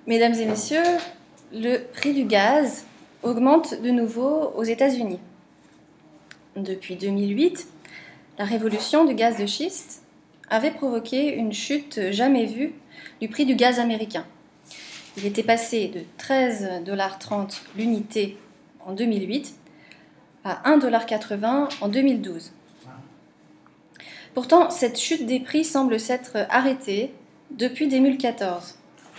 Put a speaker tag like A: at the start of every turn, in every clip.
A: Mesdames et messieurs, le prix du gaz augmente de nouveau aux États-Unis. Depuis 2008, la révolution du gaz de schiste avait provoqué une chute jamais vue du prix du gaz américain. Il était passé de 13,30 $ l'unité en 2008 à 1,80 $ en 2012. Pourtant, cette chute des prix semble s'être arrêtée depuis 2014.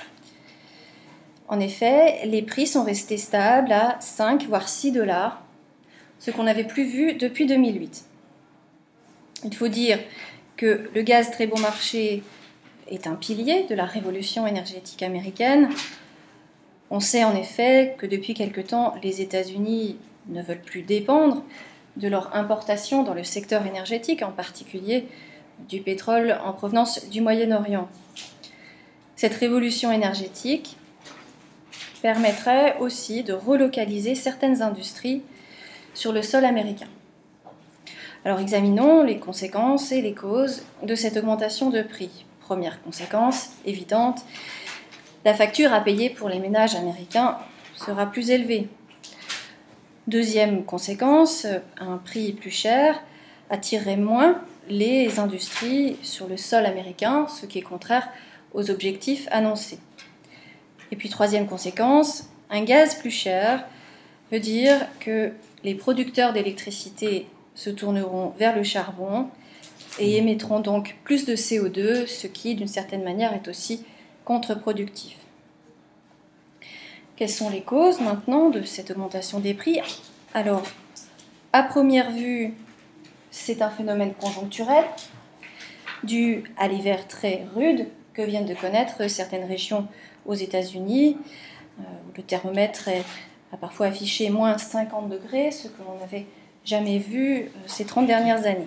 A: En effet, les prix sont restés stables à 5 voire 6 $, ce qu'on n'avait plus vu depuis 2008. Il faut dire que le gaz très bon marché est un pilier de la révolution énergétique américaine. On sait en effet que depuis quelque temps, les États-Unis ne veulent plus dépendre de leur importation dans le secteur énergétique, en particulier du pétrole en provenance du Moyen-Orient. Cette révolution énergétique permettrait aussi de relocaliser certaines industries sur le sol américain. Alors examinons les conséquences et les causes de cette augmentation de prix. Première conséquence évidente, la facture à payer pour les ménages américains sera plus élevée. Deuxième conséquence, un prix plus cher attirerait moins les industries sur le sol américain, ce qui est contraire aux objectifs annoncés. Et puis troisième conséquence, un gaz plus cher veut dire que les producteurs d'électricité se tourneront vers le charbon et émettront donc plus de CO2, ce qui d'une certaine manière est aussi contre-productif. Quelles sont les causes maintenant de cette augmentation des prix? Alors, à première vue, c'est un phénomène conjoncturel dû à l'hiver très rude que viennent de connaître certaines régions aux États-Unis, où le thermomètre a parfois affiché moins 50 degrés, ce que l'on n'avait jamais vu ces 30 dernières années.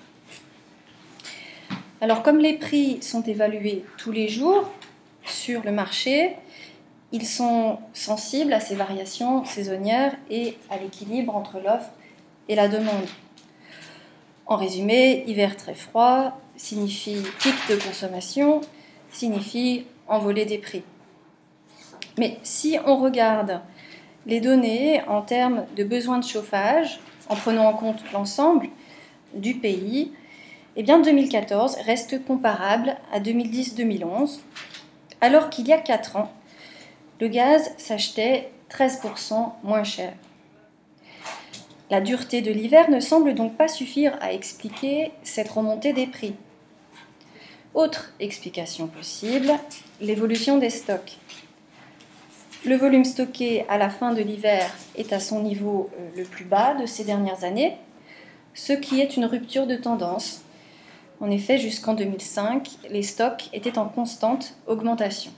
A: Alors, comme les prix sont évalués tous les jours sur le marché, ils sont sensibles à ces variations saisonnières et à l'équilibre entre l'offre et la demande. En résumé, hiver très froid signifie pic de consommation, signifie envolée des prix. Mais si on regarde les données en termes de besoins de chauffage, en prenant en compte l'ensemble du pays, eh bien 2014 reste comparable à 2010-2011, alors qu'il y a 4 ans, le gaz s'achetait 13% moins cher. La dureté de l'hiver ne semble donc pas suffire à expliquer cette remontée des prix. Autre explication possible, l'évolution des stocks. Le volume stocké à la fin de l'hiver est à son niveau le plus bas de ces dernières années, ce qui est une rupture de tendance. En effet, jusqu'en 2005, les stocks étaient en constante augmentation.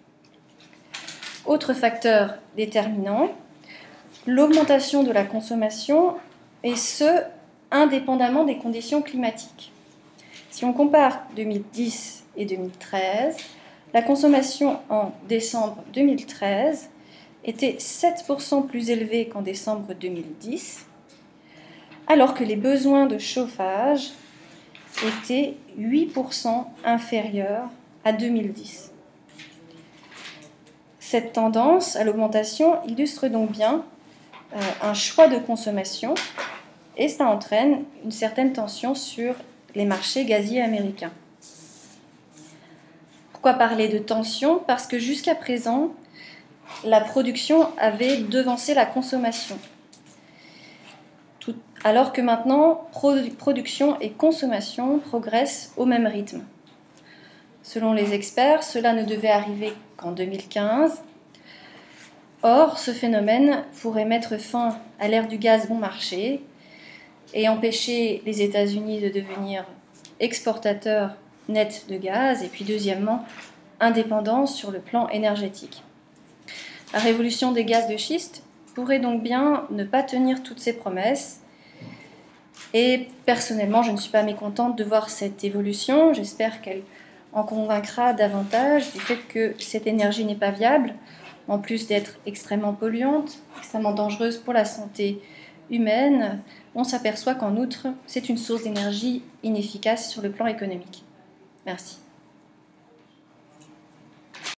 A: Autre facteur déterminant, l'augmentation de la consommation, et ce, indépendamment des conditions climatiques. Si on compare 2010 et 2013, la consommation en décembre 2013 était 7% plus élevée qu'en décembre 2010, alors que les besoins de chauffage étaient 8% inférieurs à 2010. Cette tendance à l'augmentation illustre donc bien un choix de consommation et ça entraîne une certaine tension sur les marchés gaziers américains. Pourquoi parler de tension? Parce que jusqu'à présent, la production avait devancé la consommation. Alors que maintenant, production et consommation progressent au même rythme. Selon les experts, cela ne devait arriver qu'en 2015. Or, ce phénomène pourrait mettre fin à l'ère du gaz bon marché et empêcher les États-Unis de devenir exportateurs nets de gaz et puis deuxièmement, indépendants sur le plan énergétique. La révolution des gaz de schiste pourrait donc bien ne pas tenir toutes ses promesses. Et personnellement, je ne suis pas mécontente de voir cette évolution. J'espère qu'elle en convaincra davantage du fait que cette énergie n'est pas viable, en plus d'être extrêmement polluante, extrêmement dangereuse pour la santé humaine. On s'aperçoit qu'en outre, c'est une source d'énergie inefficace sur le plan économique. Merci.